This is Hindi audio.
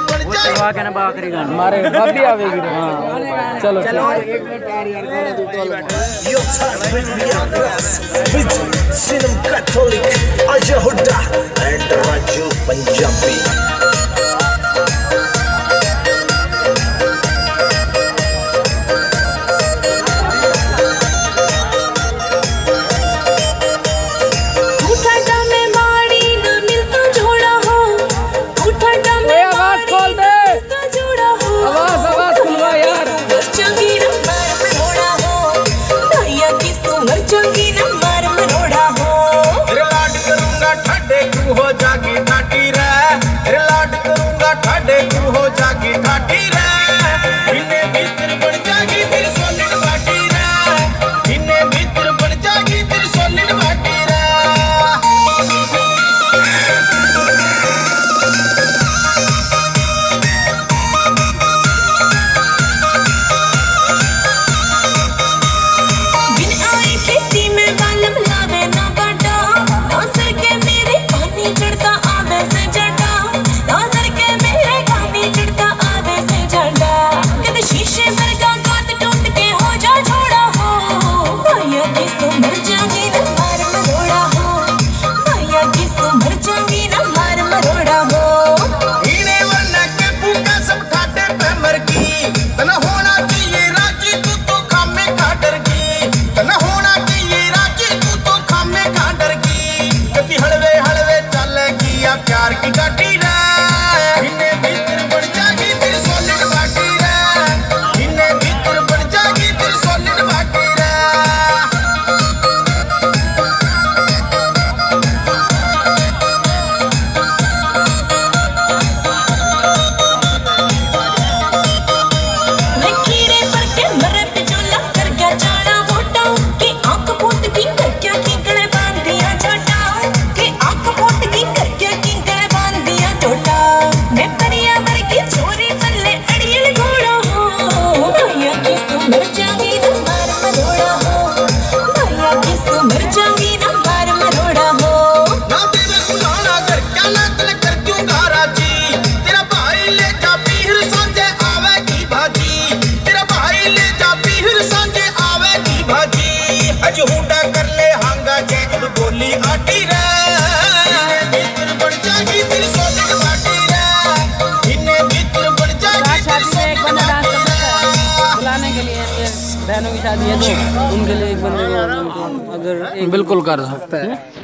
के ना बाकरी गान हमारे भाभी आवेगी। हाँ चलो चलो Sinam Catholic Aja Huda and Raju Punjabi हो जागी ठाटी रे रिलाट करूंगा ठाडे तू हो जागी ठाटी रे इन्हें भीतर बढ़ जागी फिर सॉलिड बाटी रे इन्हें भीतर बढ़ जागी फिर सॉलिड बाटी रे बिन आई खेती में बालम लावे ना बाटा नौसर के मेरे पानी चढ़ता आवे से जटा नौसर के मेरे पानी चढ़ता आवे से जटा कद शीशे वर्गा गात टूट के हो जा छोड़ा हो माया किसको मर जाऊंगी ना मार मरोड़ा हो माया किसको मर जाऊंगी ना मार मरोड़ा हो इन्हें वरना के भूखा सब ठाटे पे मर गई तना होना चाहिए राजी तू तो खामे खा डर गई तना होना चाहिए राजी तू तो खामे खा डर गई कभी हलवे हलवे चलेगी या प्यार की गाटी रे इन्हें भीतर बढ़ जागी फिर सॉलिड बाटी रे इन्हें भीतर बढ़ जागी फिर सॉलिड बाटी रे मैं कीड़े पर के मरे पिछोला कर गया जाना मोटा कि आंख पोत की कर क्या किंकड़े बांध दिया छोटा कि आंख पोत की कर क्या किंकड़े बांध दिया छोटा मैं परिया मर की छोरी पल्ले अड़ियल घोड़ा हो माया किसको मर जाऊंगी ना मार मरोड़ा हो माया किसको मर जाऊंगी ना मार मरोड़ा हो ना तेरे गुलाना कर क्या ना तल कर क्यों राजी तेरा भाई ले जा पीर सांझे आवेगी भाजी तेरा भाई ले जा पीर सांझे आवेगी भाजी अज हुंडा कर ले हांगा जे अब बोली आटी रे इन्हें भीतर बढ़ जागी फिर सॉलिड बाटी रे इन्हें भीतर बढ़ जागी फिर सॉलिड बाटी रे बुलाने के लिए बहनों की शादी है तो उनके लिए एक बंदे को अगर बिल्कुल कर सकते हैं।